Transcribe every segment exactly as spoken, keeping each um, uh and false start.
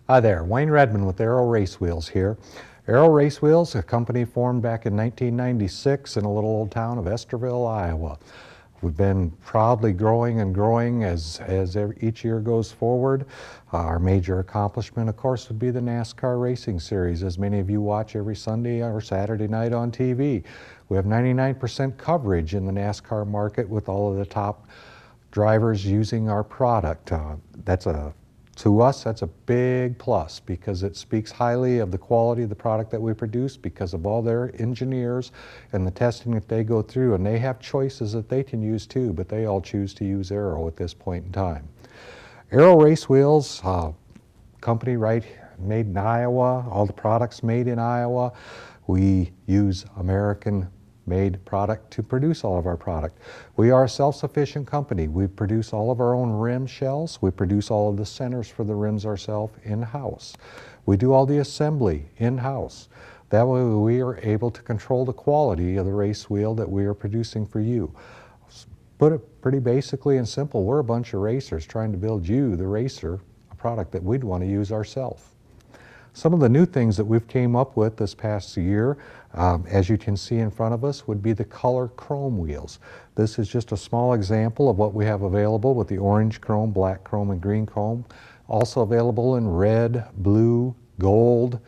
Hi there, Wayne Redmond with Aero Race Wheels here. Aero Race Wheels, a company formed back in nineteen ninety-six in a little old town of Estherville, Iowa. We've been proudly growing and growing as, as every, each year goes forward. Uh, our major accomplishment, of course, would be the NASCAR Racing Series, as many of you watch every Sunday or Saturday night on T V. We have ninety-nine percent coverage in the NASCAR market with all of the top drivers using our product. Uh, that's a To us, that's a big plus because it speaks highly of the quality of the product that we produce because of all their engineers and the testing that they go through. And they have choices that they can use too, but they all choose to use Aero at this point in time. Aero Race Wheels, uh, company right made in Iowa, all the products made in Iowa. We use American made product to produce all of our product. We are a self-sufficient company. We produce all of our own rim shells. We produce all of the centers for the rims ourselves in-house. We do all the assembly in-house. That way we are able to control the quality of the race wheel that we are producing for you. Put it pretty basically and simple, we're a bunch of racers trying to build you, the racer, a product that we'd want to use ourselves. Some of the new things that we've came up with this past year, um, as you can see in front of us, would be the color chrome wheels. This is just a small example of what we have available with the orange chrome, black chrome, and green chrome. Also available in red, blue, gold,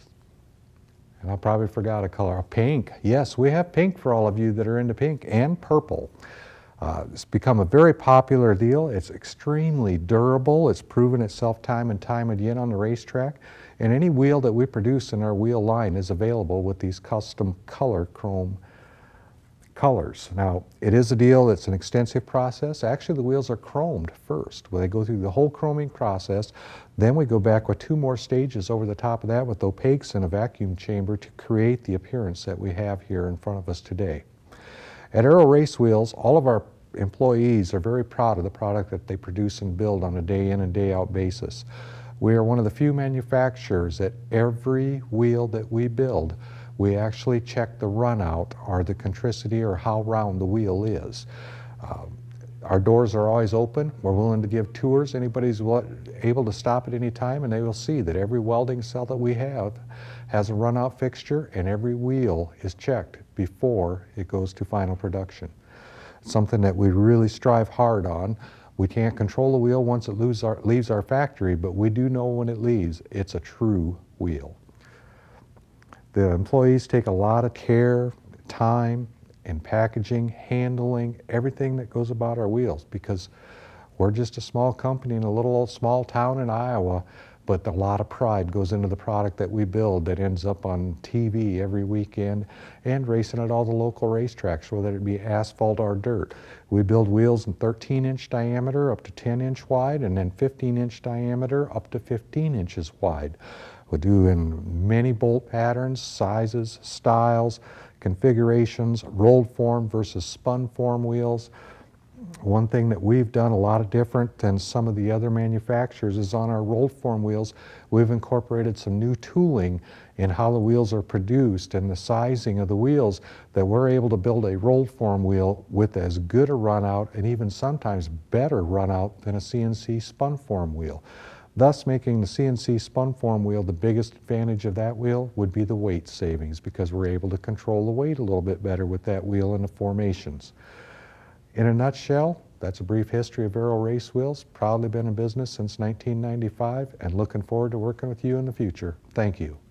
and I probably forgot a color, pink. Yes, we have pink for all of you that are into pink, and purple. Uh, it's become a very popular deal. It's extremely durable. It's proven itself time and time again on the racetrack. And any wheel that we produce in our wheel line is available with these custom color chrome colors. Now, it is a deal that's an extensive process. Actually, the wheels are chromed first. Well, they go through the whole chroming process. Then we go back with two more stages over the top of that with opaques and a vacuum chamber to create the appearance that we have here in front of us today. At Aero Race Wheels, all of our employees are very proud of the product that they produce and build on a day in and day out basis. We are one of the few manufacturers that every wheel that we build, we actually check the run out or the contricity or how round the wheel is. Um, our doors are always open. We're willing to give tours. Anybody's able to stop at any time and they will see that every welding cell that we have has a run out fixture and every wheel is checked before it goes to final production. It's something that we really strive hard on. We can't control the wheel once it leaves our, leaves our factory, but we do know when it leaves, it's a true wheel. The employees take a lot of care, time, in packaging, handling, everything that goes about our wheels because we're just a small company in a little old small town in Iowa, but a lot of pride goes into the product that we build that ends up on T V every weekend and racing at all the local racetracks, whether it be asphalt or dirt. We build wheels in thirteen inch diameter up to ten inch wide and then fifteen inch diameter up to fifteen inches wide. We do in many bolt patterns, sizes, styles, configurations, rolled form versus spun form wheels. One thing that we've done a lot of different than some of the other manufacturers is on our rolled form wheels, we've incorporated some new tooling in how the wheels are produced and the sizing of the wheels that we're able to build a rolled form wheel with as good a run out and even sometimes better run out than a C N C spun form wheel. Thus making the C N C spun form wheel, the biggest advantage of that wheel would be the weight savings because we're able to control the weight a little bit better with that wheel and the formations. In a nutshell, that's a brief history of Aero Race Wheels. Proudly been in business since nineteen ninety-five and looking forward to working with you in the future. Thank you.